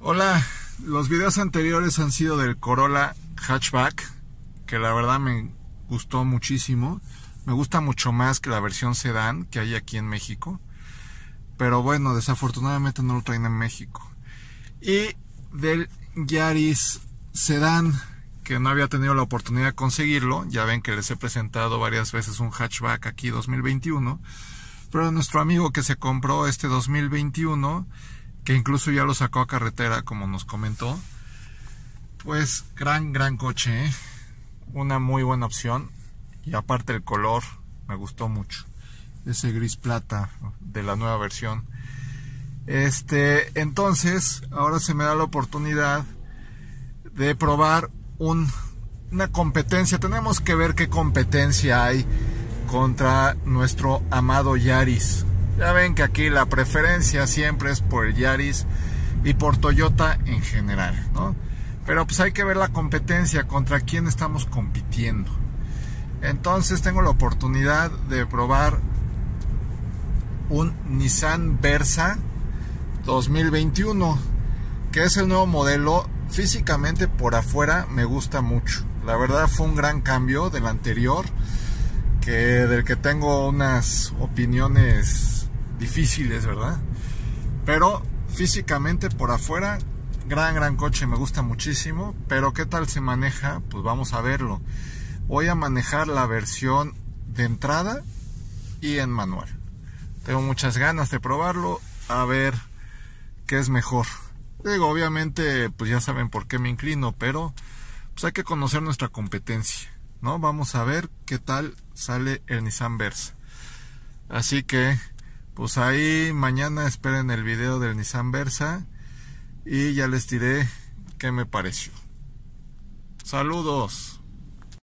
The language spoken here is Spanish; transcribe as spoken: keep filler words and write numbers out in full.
Hola, los videos anteriores han sido del Corolla Hatchback, que la verdad me gustó muchísimo. Me gusta mucho más que la versión sedán que hay aquí en México. Pero bueno, desafortunadamente no lo traen en México. Y del Yaris sedán, que no había tenido la oportunidad de conseguirlo. Ya ven que les he presentado varias veces un hatchback aquí dos mil veintiuno. Pero nuestro amigo que se compró este dos mil veintiuno, que incluso ya lo sacó a carretera, como nos comentó, pues gran, gran coche, ¿eh? Una muy buena opción. Y aparte el color me gustó mucho, ese gris plata de la nueva versión. Este, entonces, ahora se me da la oportunidad de probar un, una competencia. Tenemos que ver qué competencia hay contra nuestro amado Yaris. Ya ven que aquí la preferencia siempre es por el Yaris y por Toyota en general, ¿no? Pero pues hay que ver la competencia, contra quién estamos compitiendo. Entonces tengo la oportunidad de probar un Nissan Versa dos mil veintiuno, que es el nuevo modelo. Físicamente por afuera me gusta mucho. La verdad fue un gran cambio del anterior, que del que tengo unas opiniones difíciles, ¿verdad? Pero físicamente por afuera, gran, gran coche, me gusta muchísimo. Pero ¿qué tal se maneja? Pues vamos a verlo. Voy a manejar la versión de entrada y en manual. Tengo muchas ganas de probarlo, a ver qué es mejor. Digo, obviamente, pues ya saben por qué me inclino, pero pues hay que conocer nuestra competencia, ¿no? Vamos a ver qué tal sale el Nissan Versa. Así que, pues ahí mañana esperen el video del Nissan Versa y ya les diré qué me pareció. Saludos.